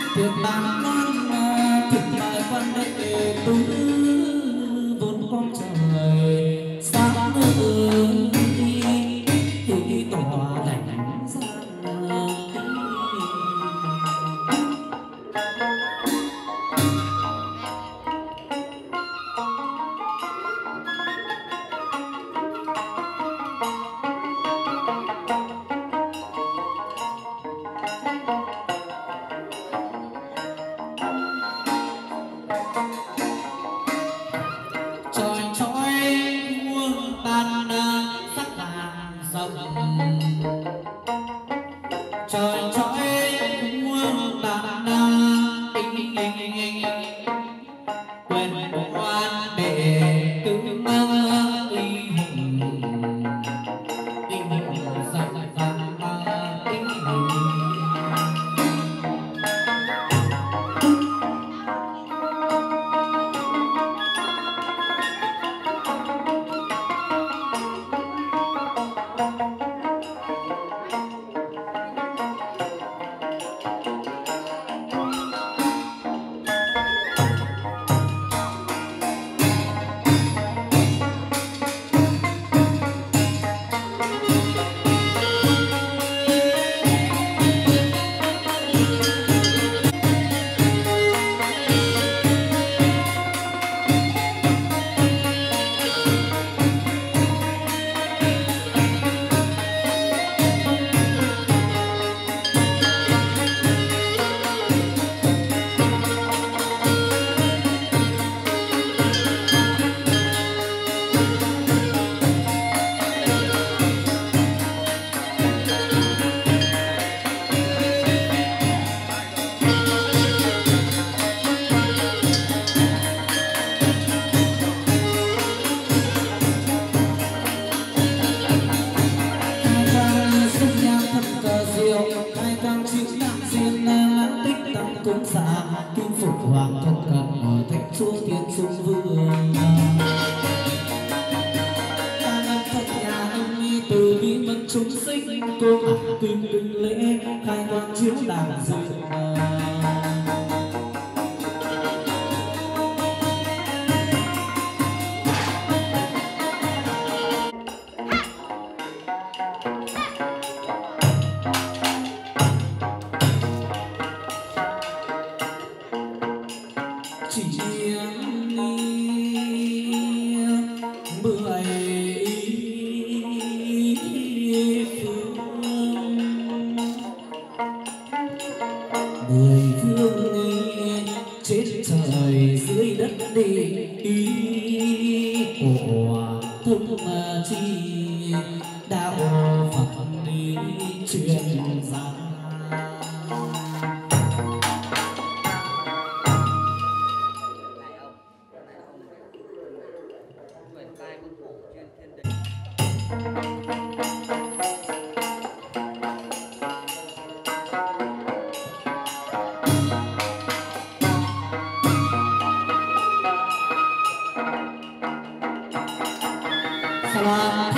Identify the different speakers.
Speaker 1: Việc làm non thực lại quan đệ tứ vốn con trời sáng ơi thì tỏa cảnh gian chói chói muôn tan sắc vàng rồng chói chói muôn tan tình quyền quan đệ tử uy hùng tình dòng dòng tình cũng xa kim phục hoàng thân cận ở thạch chúa thiên sung vương ta ngân thật nhà ông đi từ bi mẫn chúng sinh cô mặc kinh kinh lễ khai quang chiếu đàn dương chỉ mười phương trên trời dưới đất đi của thông chi đạo Phật đi truyền ra Salam